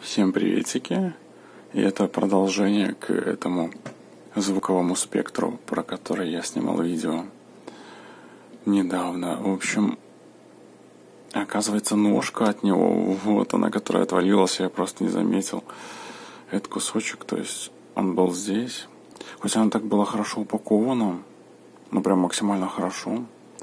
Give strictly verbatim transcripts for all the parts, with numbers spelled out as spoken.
Всем приветики, и это продолжение к этому звуковому спектру, про который я снимал видео недавно. В общем, оказывается, ножка от него, вот она, которая отвалилась, я просто не заметил. Этот кусочек, то есть он был здесь, хоть она так была хорошо упакована, ну прям максимально хорошо,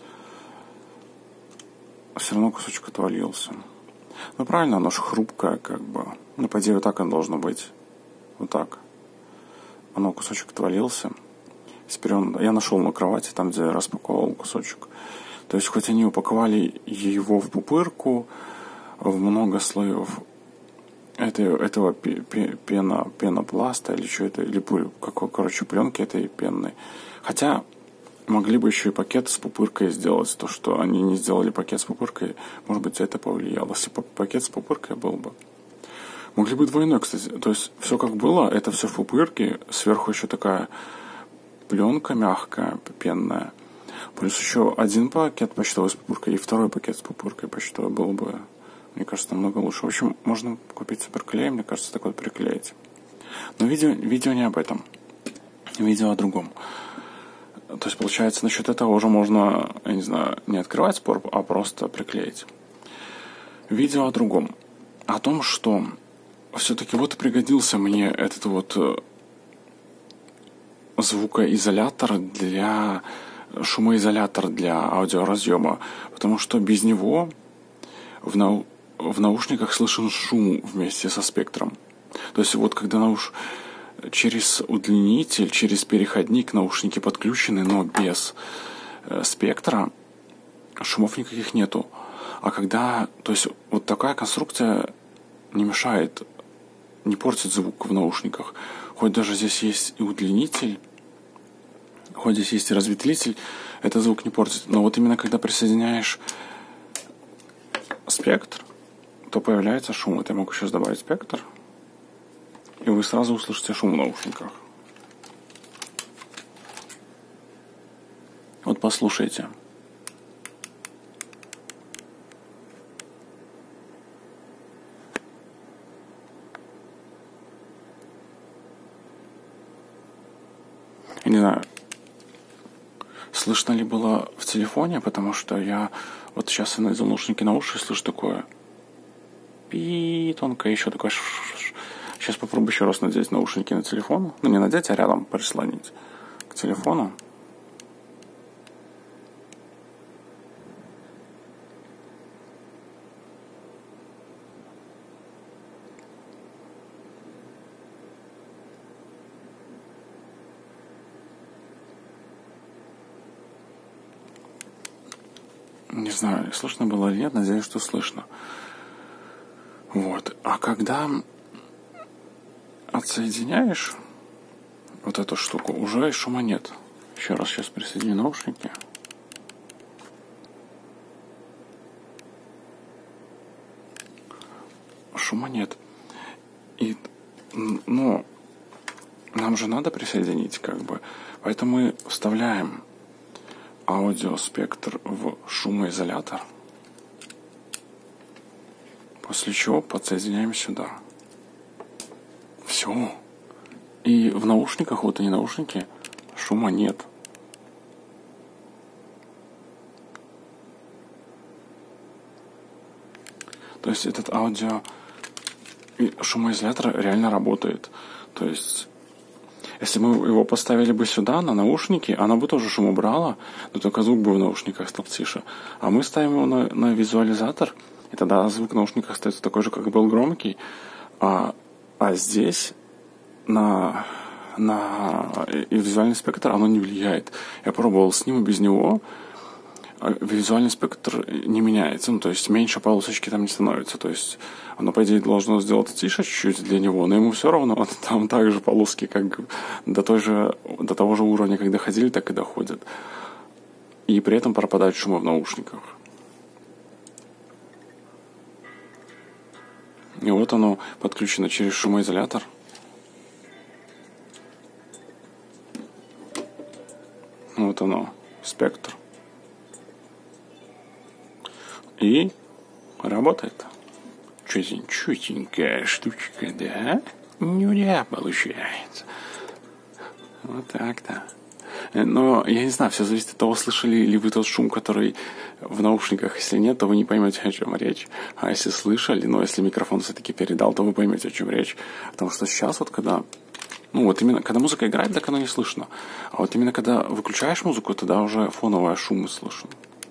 все равно кусочек отвалился. Ну правильно, оно же хрупкое, как бы. Ну, по идее, вот так оно должно быть. Вот так. Оно, кусочек отвалился. Теперь он... Я нашел на кровати, там, где я распаковал кусочек. То есть, хоть они упаковали его в пупырку, в много слоев этого, этого пена, пенопласта, или что это, или, какой, короче, пленки этой пенной. Хотя, могли бы еще и пакет с пупыркой сделать. То, что они не сделали пакет с пупыркой, может быть, это повлияло. Если пакет с пупыркой был бы. Могли бы двойной, кстати. То есть, все как было, это все в пупырке. Сверху еще такая пленка мягкая, пенная. Плюс еще один пакет почтовый с пупыркой и второй пакет с пупыркой почтовый был бы, мне кажется, намного лучше. В общем, можно купить суперклей, мне кажется, такой приклеить. Но видео, видео не об этом. Видео о другом. То есть, получается, насчет этого уже можно, я не знаю, не открывать спор, а просто приклеить. Видео о другом. О том, что все-таки вот пригодился мне этот вот звукоизолятор для... шумоизолятор для аудиоразъема. Потому что без него в, нау... в наушниках слышен шум вместе со спектром. То есть, вот когда науш... через удлинитель, через переходник наушники подключены, но без э, спектра, шумов никаких нету. А когда, то есть вот такая конструкция не мешает, не портит звук в наушниках. Хоть даже здесь есть и удлинитель, хоть здесь есть и разветвитель, это звук не портит. Но вот именно когда присоединяешь спектр, то появляется шум. Вот я могу сейчас добавить спектр. И вы сразу услышите шум в наушниках. Вот послушайте. Я не знаю, слышно ли было в телефоне, потому что я вот сейчас я надел наушники на уши и слышу такое пи тонкое, еще такое ш-ш-ш. Сейчас попробую еще раз надеть наушники на телефон. Ну, не надеть, а рядом прислонить к телефону. Не знаю, слышно было или нет, надеюсь, что слышно. Вот. А когда отсоединяешь вот эту штуку, уже шума нет. Еще раз сейчас присоединю наушники. Шума нет. И, ну, нам же надо присоединить, как бы. Поэтому мы вставляем аудиоспектр в шумоизолятор. После чего подсоединяем сюда. Все. И в наушниках, вот они наушники, шума нет. То есть этот аудио и шумоизолятор реально работает. То есть, если мы его поставили бы сюда, на наушники, она бы тоже шум убрала, но только звук бы в наушниках стал тише. А мы ставим его на, на визуализатор, и тогда звук в наушниках остается такой же, как был громкий. А, а здесь на, на и визуальный спектр оно не влияет. Я пробовал с ним и без него. Визуальный спектр не меняется, ну, то есть меньше полосочки там не становится, то есть оно, по идее, должно сделать тише чуть-чуть для него, но ему все равно там также полоски как до, той же, до того же уровня, как доходили, так и доходят. И при этом пропадают шумы в наушниках. И вот оно подключено через шумоизолятор. Вот оно, спектр. И работает. чётенькая штучка, да? Нюря получается. Вот так-то. Но, я не знаю, все зависит от того, слышали ли вы тот шум, который в наушниках. Если нет, то вы не поймете, о чем речь. А если слышали, ну, если микрофон все-таки передал, то вы поймете, о чем речь. Потому что сейчас вот, когда... Ну, вот именно, когда музыка играет, так оно не слышно. А вот именно, когда выключаешь музыку, тогда уже фоновые шумы слышно.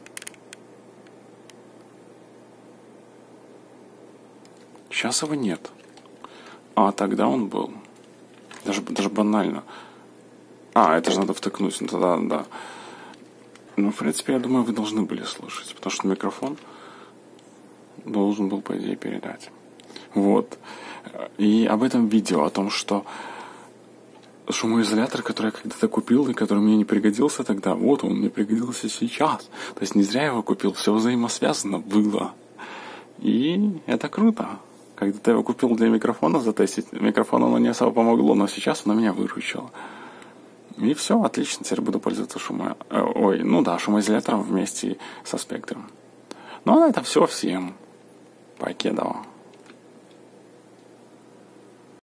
Сейчас его нет. А тогда он был. Даже, даже банально. А, это же надо втыкнуть. Ну, тогда, да. Ну, в принципе, я думаю, вы должны были слышать. Потому что микрофон должен был, по идее, передать. Вот. И об этом видео, о том, что шумоизолятор, который я когда-то купил, и который мне не пригодился тогда, вот он мне пригодился сейчас. То есть не зря я его купил, все взаимосвязано было. И это круто. Когда-то я его купил для микрофона затестить, микрофон оно не особо помогло, но сейчас оно меня выручило. И все, отлично, теперь буду пользоваться шумо... Ой, ну да, шумоизолятором вместе со спектром. Ну, а на этом все, всем покедова.